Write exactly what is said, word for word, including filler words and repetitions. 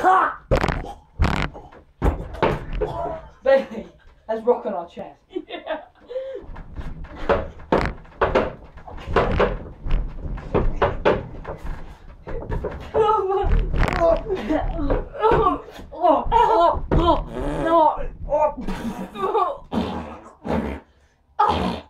Baby, let's rock on our chest. Yeah. Oh, oh, oh, oh, oh, oh, oh.